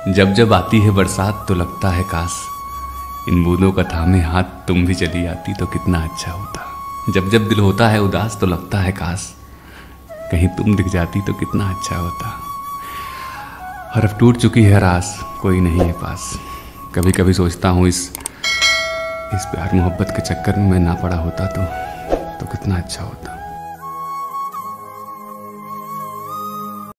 जब जब आती है बरसात तो लगता है काश इन बूंदों का थामे हाथ तुम भी चली आती तो कितना अच्छा होता। जब जब दिल होता है उदास तो लगता है काश कहीं तुम दिख जाती तो कितना अच्छा होता। और अब टूट चुकी है रास, कोई नहीं है पास। कभी कभी सोचता हूँ इस प्यार मोहब्बत के चक्कर में मैं ना पड़ा होता तो कितना अच्छा होता।